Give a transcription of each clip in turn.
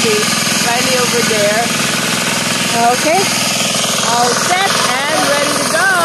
Riley. Riley over there. Okay. All set and ready to go.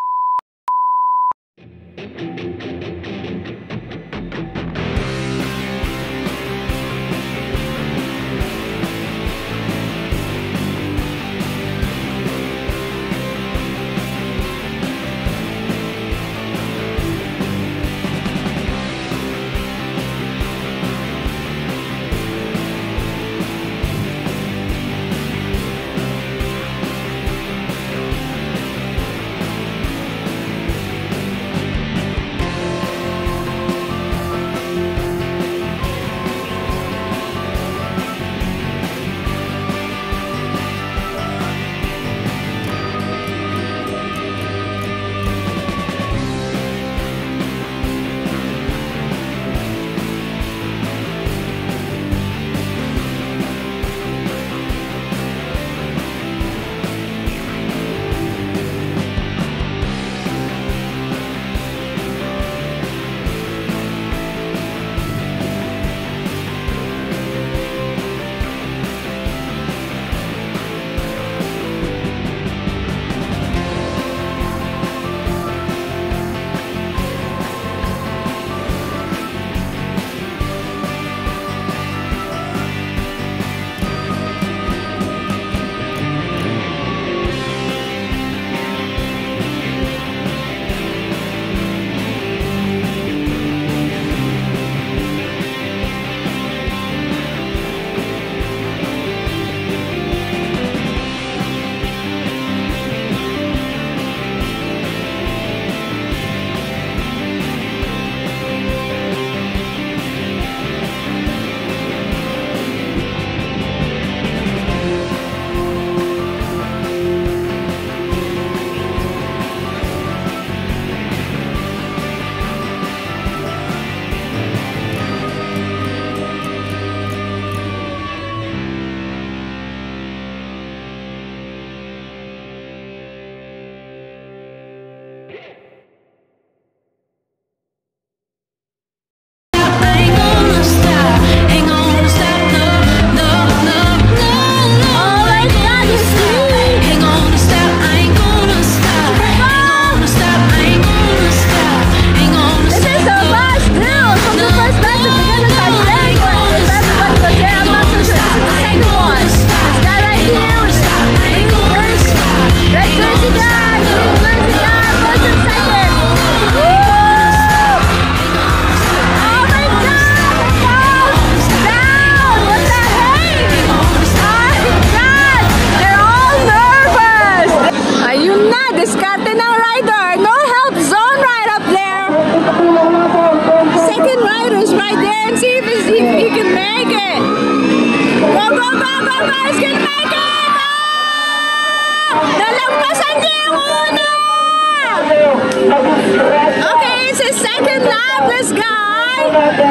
Okay, it's his second lap, this guy.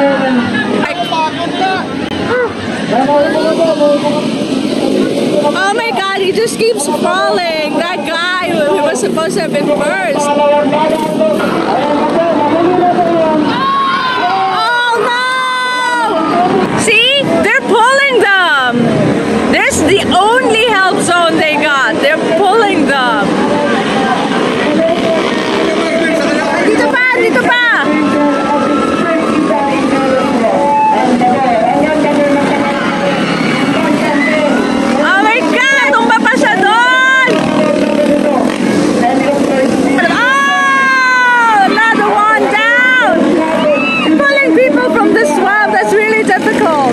Oh my god, he just keeps falling. That guy who was supposed to have been first. Oh no! See? They're pulling them. There's the only help zone they got. They're pulling them. Dito pa! Dito pa! Oh my God! Tumba pa siya doon! Oh! Another one down! Pulling people from the swamp, that's really difficult.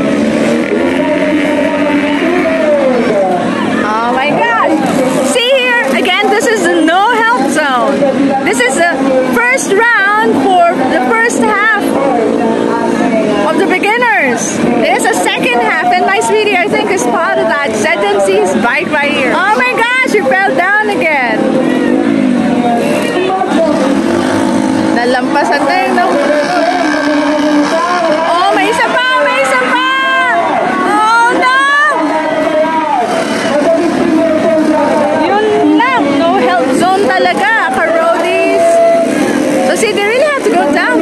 Oh my gosh! See here, again, this is the no help zone. This is the first round for the first half of the beginners. There's a second half, and my sweetie, I think, is part of that. ZMC's bike right here. Oh my gosh, you fell down again. Nalampasan na yun, no? Oh, may isa pa! May isa pa! Oh no! Yun lang, no help zone talaga, ka-roadies. So see, they really have to go down.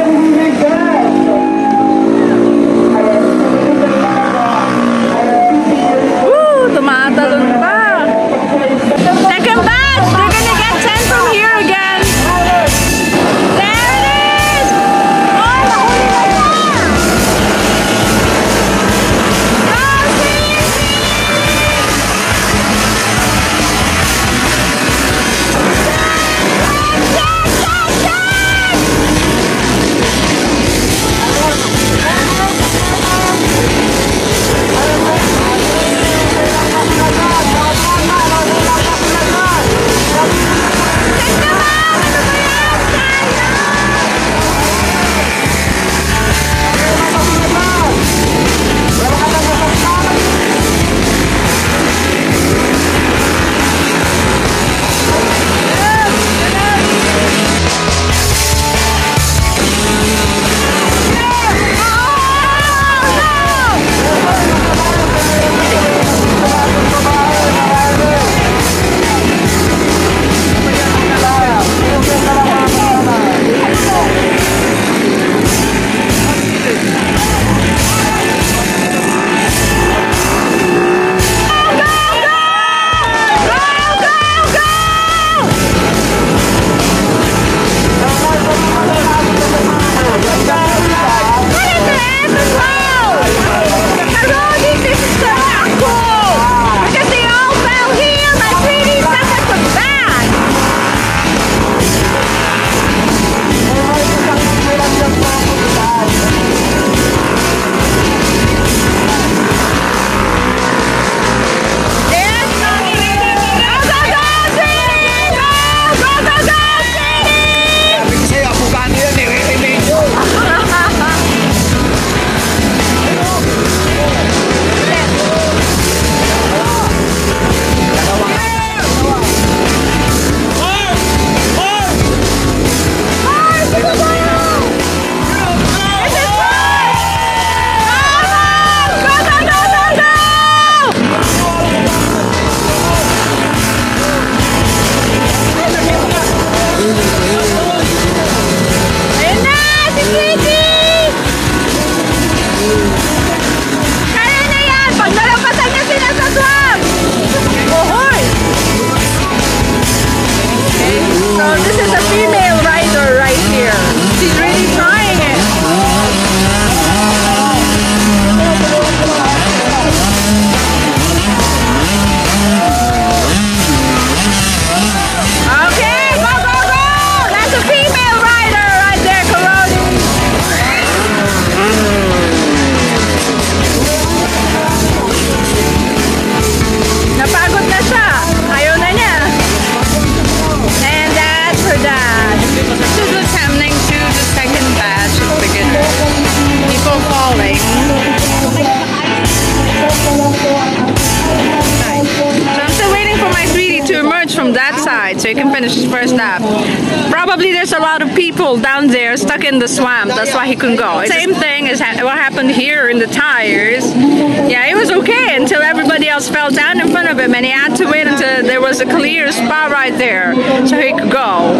you can finish his first lap. Probably there's a lot of people down there stuck in the swamp. That's why he couldn't go. Same thing as what happened here in the tires. Yeah, it was okay until everybody else fell down in front of him, and he had to wait until there was a clear spot right there so he could go.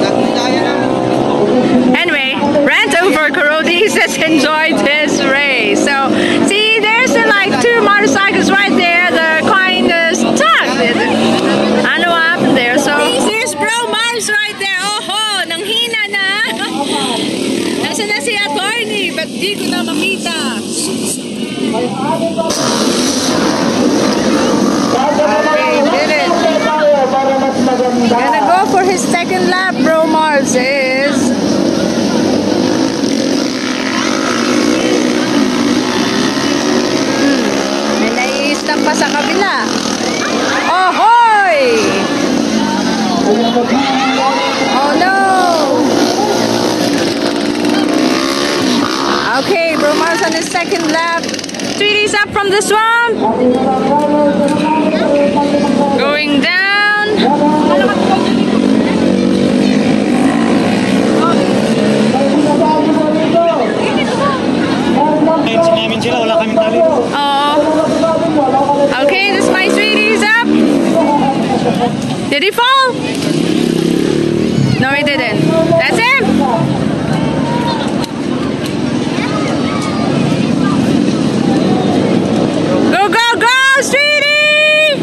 Anyway, rant over. Karodi just enjoyed his race. So, see, there's like 2 motorcycles right there. They're kind of stuck. I know what happened there. So, there's Bro Mars right there. Oho, nanghina na. Nasa na si attorney, but di ko na makita. Okay, did it. Gonna go for his second lap. Bro Mars is... Stop pa sa kabila. Ahoy! Oh no! Okay, Bro Mars on his second lap. Sweetie's up from the swamp. Going down. Okay, this is my Sweetie's up. Did he fall? No, he didn't. That's him. Go, go, go, Sweetie!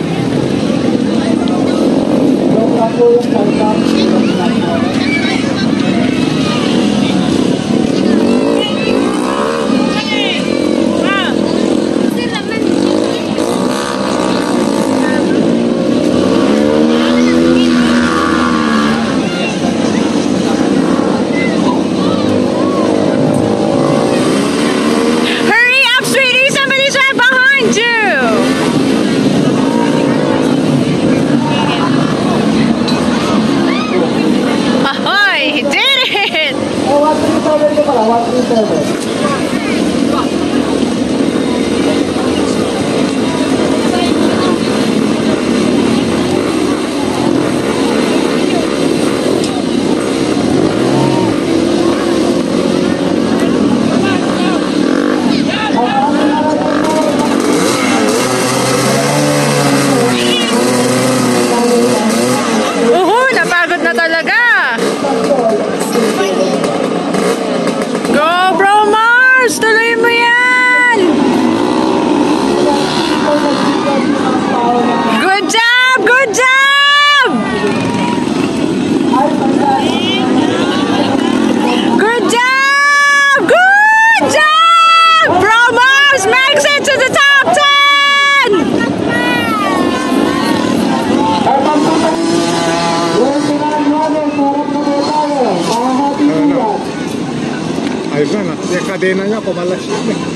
Ayos na, yung kadena niya kumalas yun eh.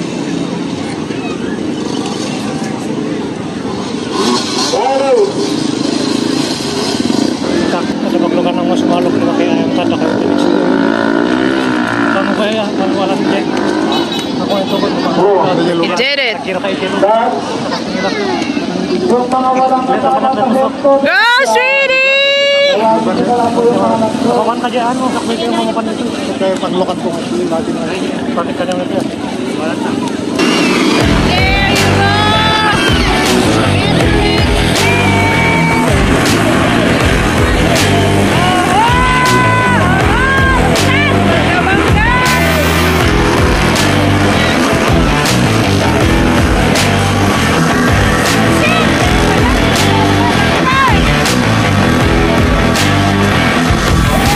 Kasi maglugan ng mas malog na kaya yung tanda kayo tinis. Paano kaya? Paano walang dyan? Ako ito ko naman. He did it. Kira kayo kilo. Go, Sweetie! Kapan ka dyan mo, sakbay kayo mamapan nito. Kaya panglokat ko ngayon natin na rin. Patik ka naman ito yan. Walang na. There you go!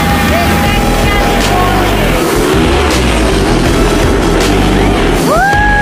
Woo!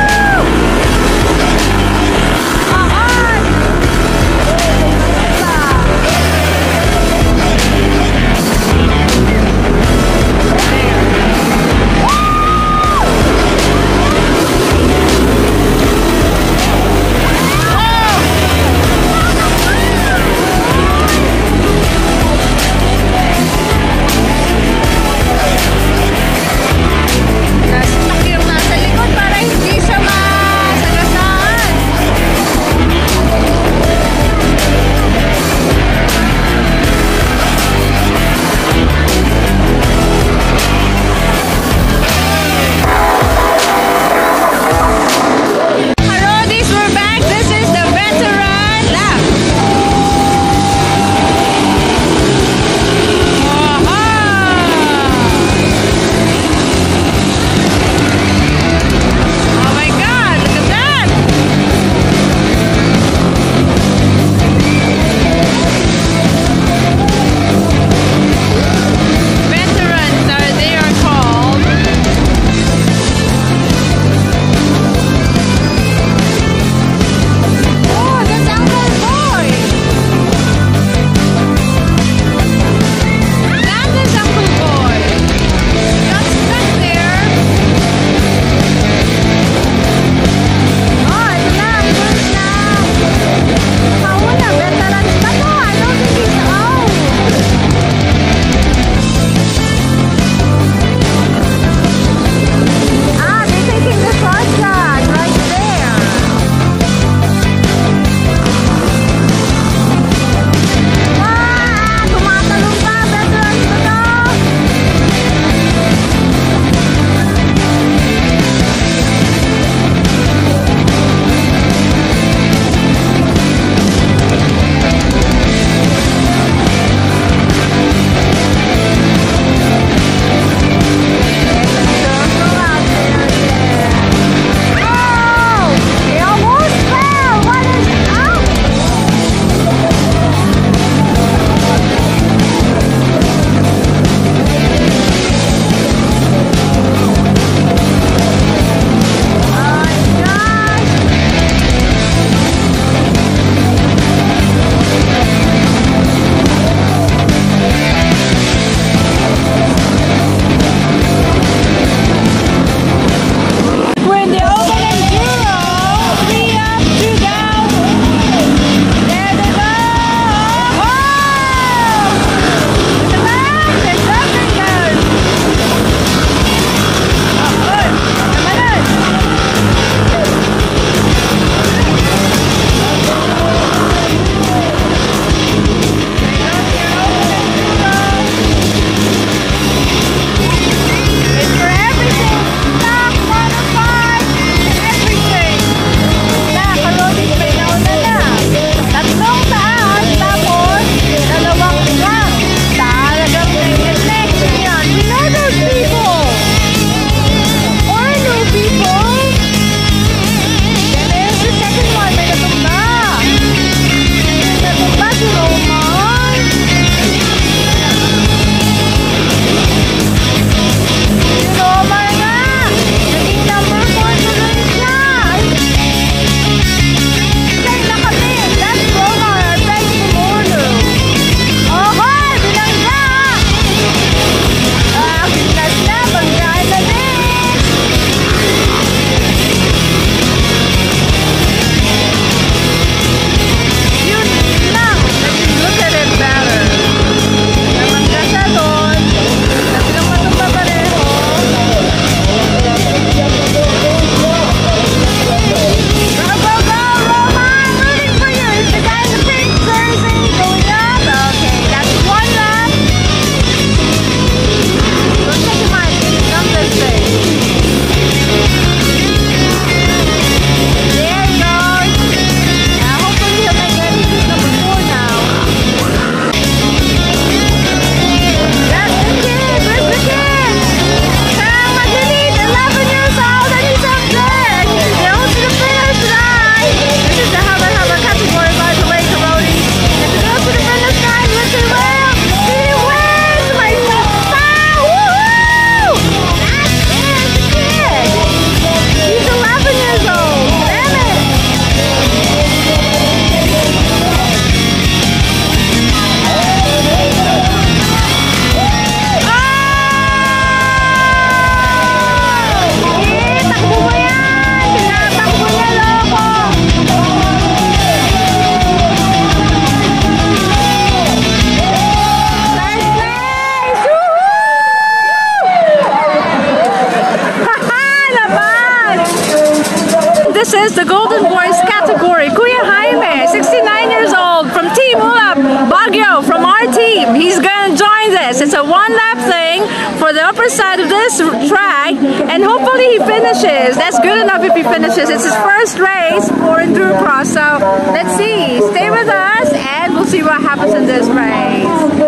boys category. Kuya Jaime, 69 years old, from Team Ulap, Baguio, from our team. He's going to join this. It's a one-lap thing for the upper side of this track, and hopefully he finishes. That's good enough if he finishes. It's his first race for Enduro Cross, so let's see. Stay with us, and we'll see what happens in this race.